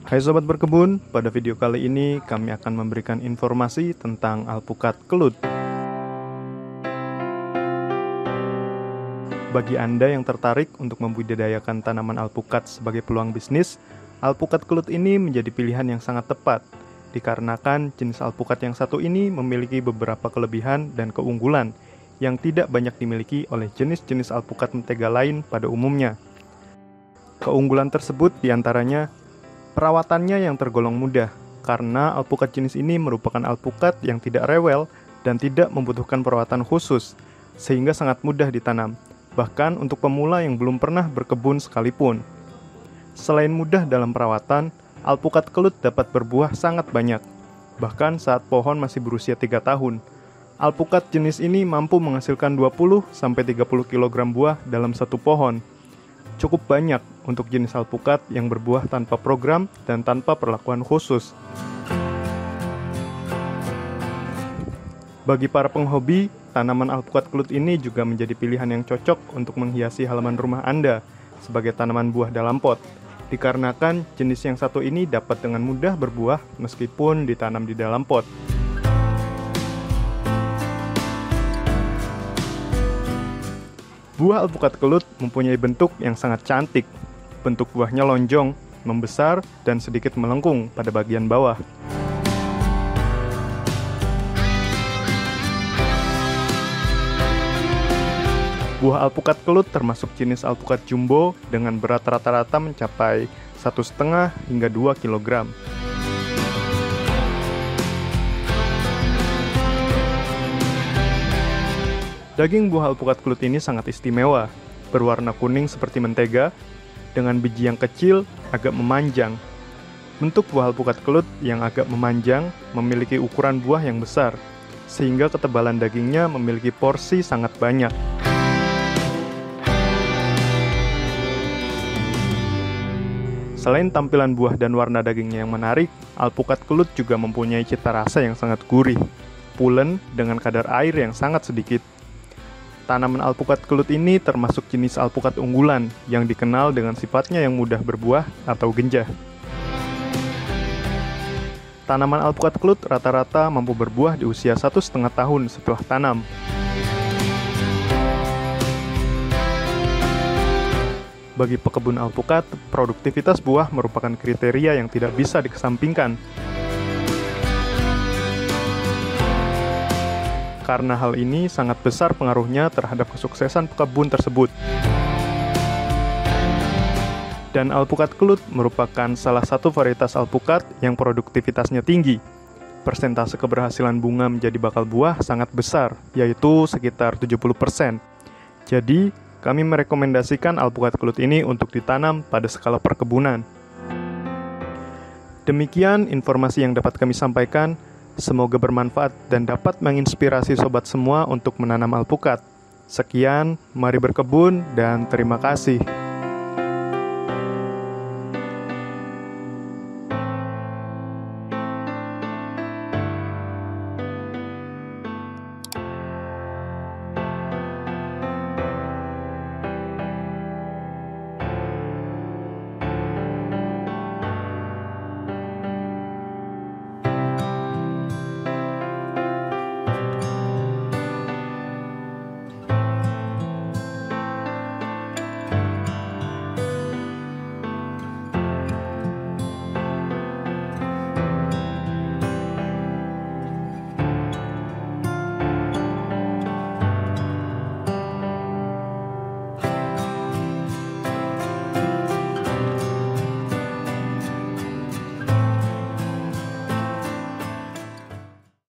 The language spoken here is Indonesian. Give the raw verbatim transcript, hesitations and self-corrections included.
Hai Sobat Berkebun, pada video kali ini kami akan memberikan informasi tentang alpukat kelut. Bagi Anda yang tertarik untuk membudidayakan tanaman alpukat sebagai peluang bisnis, alpukat kelut ini menjadi pilihan yang sangat tepat, dikarenakan jenis alpukat yang satu ini memiliki beberapa kelebihan dan keunggulan yang tidak banyak dimiliki oleh jenis-jenis alpukat mentega lain pada umumnya. Keunggulan tersebut diantaranya perawatannya yang tergolong mudah, karena alpukat jenis ini merupakan alpukat yang tidak rewel dan tidak membutuhkan perawatan khusus, sehingga sangat mudah ditanam, bahkan untuk pemula yang belum pernah berkebun sekalipun. Selain mudah dalam perawatan, alpukat kelut dapat berbuah sangat banyak, bahkan saat pohon masih berusia tiga tahun. Alpukat jenis ini mampu menghasilkan dua puluh sampai tiga puluh kilogram buah dalam satu pohon. Cukup banyak untuk jenis alpukat yang berbuah tanpa program dan tanpa perlakuan khusus. Bagi para penghobi, tanaman alpukat kelut ini juga menjadi pilihan yang cocok untuk menghiasi halaman rumah Anda sebagai tanaman buah dalam pot, dikarenakan jenis yang satu ini dapat dengan mudah berbuah meskipun ditanam di dalam pot. Buah alpukat kelut mempunyai bentuk yang sangat cantik. Bentuk buahnya lonjong, membesar, dan sedikit melengkung pada bagian bawah. Buah alpukat kelut termasuk jenis alpukat jumbo dengan berat rata-rata mencapai satu koma lima hingga dua kilogram. Daging buah alpukat kelut ini sangat istimewa, berwarna kuning seperti mentega, dengan biji yang kecil, agak memanjang. Bentuk buah alpukat kelut yang agak memanjang memiliki ukuran buah yang besar, sehingga ketebalan dagingnya memiliki porsi sangat banyak. Selain tampilan buah dan warna dagingnya yang menarik, alpukat kelut juga mempunyai cita rasa yang sangat gurih, pulen dengan kadar air yang sangat sedikit. Tanaman alpukat kelut ini termasuk jenis alpukat unggulan yang dikenal dengan sifatnya yang mudah berbuah atau genjah. Tanaman alpukat kelut rata-rata mampu berbuah di usia satu setengah tahun setelah tanam. Bagi pekebun alpukat, produktivitas buah merupakan kriteria yang tidak bisa dikesampingkan. Karena hal ini sangat besar pengaruhnya terhadap kesuksesan pekebun tersebut. Dan alpukat kelut merupakan salah satu varietas alpukat yang produktivitasnya tinggi. Persentase keberhasilan bunga menjadi bakal buah sangat besar, yaitu sekitar tujuh puluh persen. Jadi, kami merekomendasikan alpukat kelut ini untuk ditanam pada skala perkebunan. Demikian informasi yang dapat kami sampaikan. Semoga bermanfaat dan dapat menginspirasi sobat semua untuk menanam alpukat. Sekian, mari berkebun dan terima kasih.